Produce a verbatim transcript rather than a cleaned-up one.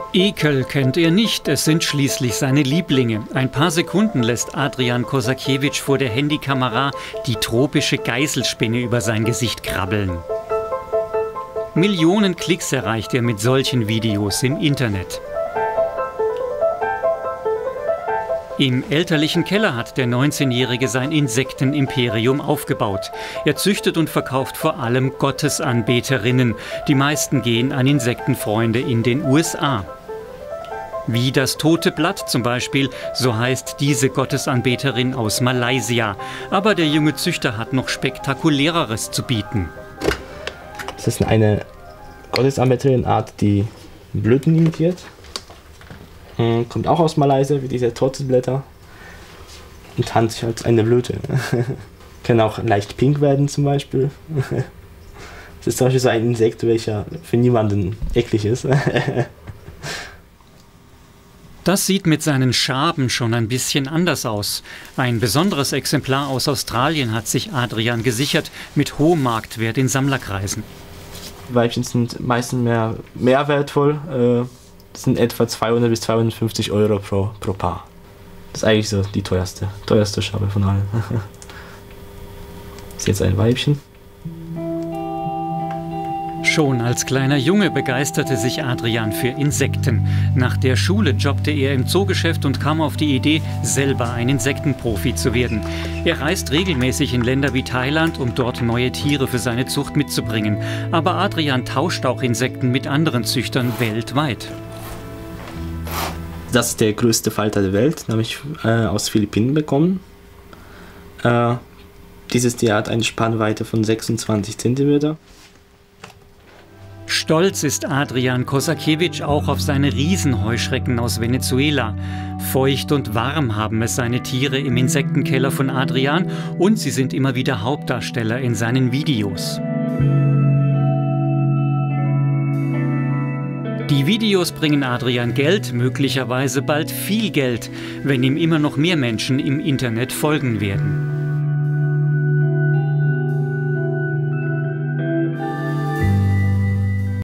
Ekel kennt er nicht, es sind schließlich seine Lieblinge. Ein paar Sekunden lässt Adrian Kosakiewicz vor der Handykamera die tropische Geißelspinne über sein Gesicht krabbeln. Millionen Klicks erreicht er mit solchen Videos im Internet. Im elterlichen Keller hat der neunzehnjährige sein Insektenimperium aufgebaut. Er züchtet und verkauft vor allem Gottesanbeterinnen. Die meisten gehen an Insektenfreunde in den U S A. Wie das tote Blatt zum Beispiel, so heißt diese Gottesanbeterin aus Malaysia. Aber der junge Züchter hat noch Spektakuläreres zu bieten. Das ist eine Gottesanbeterin-Art, die Blüten imitiert. Kommt auch aus Malaysia, wie diese Totenblätter. Und tarnt sich als eine Blüte. Kann auch leicht pink werden zum Beispiel. Das ist zum Beispiel so ein Insekt, welcher für niemanden eklig ist. Das sieht mit seinen Schaben schon ein bisschen anders aus. Ein besonderes Exemplar aus Australien hat sich Adrian gesichert, mit hohem Marktwert in Sammlerkreisen. Die Weibchen sind meistens mehr, mehr wertvoll. Das sind etwa zweihundert bis zweihundertfünfzig Euro pro, pro Paar. Das ist eigentlich so die teuerste, teuerste Schabe von allen. Das ist jetzt ein Weibchen. Schon als kleiner Junge begeisterte sich Adrian für Insekten. Nach der Schule jobbte er im Zoogeschäft und kam auf die Idee, selber ein Insektenprofi zu werden. Er reist regelmäßig in Länder wie Thailand, um dort neue Tiere für seine Zucht mitzubringen. Aber Adrian tauscht auch Insekten mit anderen Züchtern weltweit. Das ist der größte Falter der Welt, den habe ich äh, aus Philippinen bekommen. Äh, dieses Tier hat eine Spannweite von sechsundzwanzig Zentimeter. Stolz ist Adrian Kosakiewicz auch auf seine Riesenheuschrecken aus Venezuela. Feucht und warm haben es seine Tiere im Insektenkeller von Adrian und sie sind immer wieder Hauptdarsteller in seinen Videos. Die Videos bringen Adrian Geld, möglicherweise bald viel Geld, wenn ihm immer noch mehr Menschen im Internet folgen werden.